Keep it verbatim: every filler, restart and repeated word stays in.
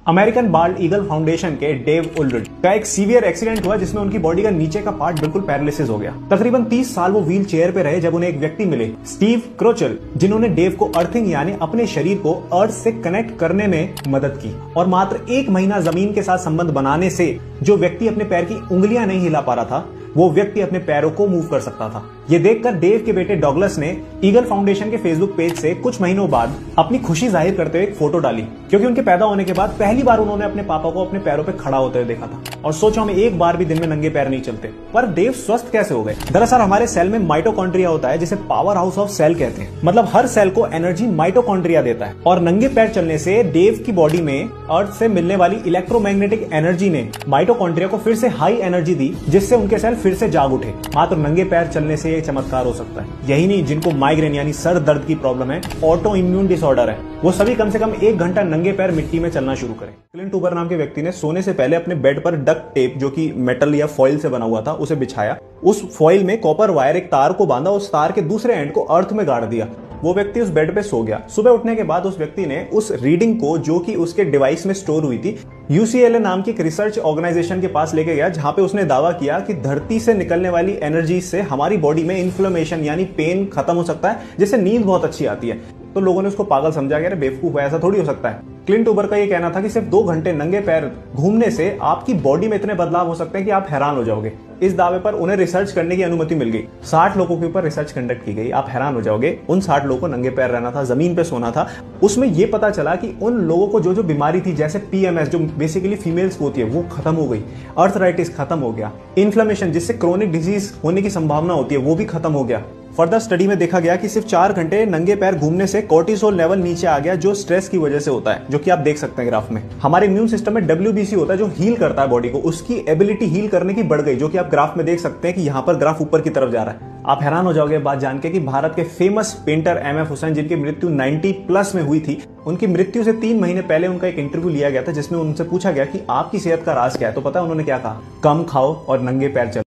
American bald eagle foundation के Dave Ulrich का एक सीवियर एक्सीडेंट हुआ जिसमें उनकी बॉडी का नीचे का पार्ट बिल्कुल पैरालिसिस हो गया। तकरीबन तीस साल वो व्हील चेयर पे रहे जब उन्हें एक व्यक्ति मिले, स्टीव क्रोचल, जिन्होंने डेव को अर्थिंग यानी अपने शरीर को अर्थ से कनेक्ट करने में मदद की। और मात्र एक महीना जमीन के साथ संबंध बनाने से जो व्यक्ति अपने पैर की उंगलियां नहीं हिला पा रहा था, वो व्यक्ति अपने पैरों को मूव कर सकता था। ये देखकर डेव के बेटे डॉगलस ने ईगल फाउंडेशन के फेसबुक पेज से कुछ महीनों बाद अपनी खुशी जाहिर करते हुए एक फोटो डाली, क्योंकि उनके पैदा होने के बाद पहली बार उन्होंने अपने पापा को अपने पैरों पे खड़ा होते हुए देखा था और सोचा हम एक बार भी दिन में नंगे पैर नहीं चलते। पर डेव स्वस्थ कैसे हो गए? दरअसल हमारे सेल में माइटोकॉन्ड्रिया होता है जिसे पावर हाउस ऑफ सेल कहते हैं। मतलब हर सेल को एनर्जी माइटोकॉन्ड्रिया देता है और नंगे पैर चलने से डेव की बॉडी में अर्थ से मिलने वाली इलेक्ट्रोमैग्नेटिक एनर्जी ने माइटोकॉन्ड्रिया को फिर से हाई एनर्जी दी, जिससे उनके सेल फिर से जाग उठे। मात्र नंगे पैर चलने से ये चमत्कार हो सकता है। यही नहीं, जिनको माइग्रेन यानी सर दर्द की प्रॉब्लम है, ऑटो इम्यून डिसऑर्डर है, वो सभी कम से कम एक घंटा नंगे पैर मिट्टी में चलना शुरू करें। क्लिंट ऊबर नाम के व्यक्ति ने सोने से पहले अपने बेड पर डक्ट टेप, जो कि मेटल या फॉइल से बना हुआ था, उसे बिछाया। उस फॉइल में कॉपर वायर एक तार को बांधा, उस तार के दूसरे एंड को अर्थ में गाड़ दिया। वो व्यक्ति उस बेड पे सो गया। सुबह उठने के बाद उस व्यक्ति ने उस रीडिंग को, जो कि उसके डिवाइस में स्टोर हुई थी, यू सी एल ए नाम की एक रिसर्च ऑर्गेनाइजेशन के पास लेके गया, जहां पे उसने दावा किया कि धरती से निकलने वाली एनर्जी से हमारी बॉडी में इन्फ्लेमेशन यानी पेन खत्म हो सकता है, जिससे नींद बहुत अच्छी आती है। तो लोगों ने उसको पागल समझा कि अरे बेवकूफ है, ऐसा थोड़ी हो सकता है। क्लिंट ऊबर का ये कहना था कि सिर्फ दो घंटे नंगे पैर घूमने से आपकी बॉडी में इतने बदलाव हो सकते हैं कि आप हैरान हो जाओगे। इस दावे पर उन्हें रिसर्च करने की अनुमति मिल गई। साठ लोगों के ऊपर रिसर्च कंडक्ट की गई। आप हैरान हो जाओगे, उन साठ लोगों को नंगे पैर रहना था, जमीन पे सोना था। उसमें यह पता चला कि उन लोगों को जो जो बीमारी थी, जैसे पी एम एस जो बेसिकली फीमेल्स को होती है, वो खत्म हो गई। अर्थराइटिस खत्म हो गया। इन्फ्लेमेशन जिससे क्रोनिक डिजीज होने की संभावना होती है, वो भी खत्म हो गया। फर्दर स्टडी में देखा गया कि सिर्फ चार घंटे नंगे पैर घूमने से कोर्टिसोल लेवल नीचे आ गया, जो स्ट्रेस की वजह से होता है, जो कि आप देख सकते हैं ग्राफ में। हमारे इम्यून सिस्टम में डब्ल्यू बी सी होता है जो हील करता है बॉडी को, उसकी एबिलिटी हील करने की बढ़ गई, जो कि आप ग्राफ में देख सकते हैं कि यहाँ पर ग्राफ ऊपर की तरफ जा रहा है। आप हैरान हो जाओगे बात जान के कि भारत के famous painter M F Husain, जिनकी मृत्यु नब्बे प्लस में हुई थी, उनकी मृत्यु से तीन महीने पहले उनका एक इंटरव्यू लिया गया था, जिसमें उनसे पूछा गया कि आपकी सेहत का राज क्या है। तो पता है उन्होंने क्या कहा? कम खाओ और नंगे पैर चलो।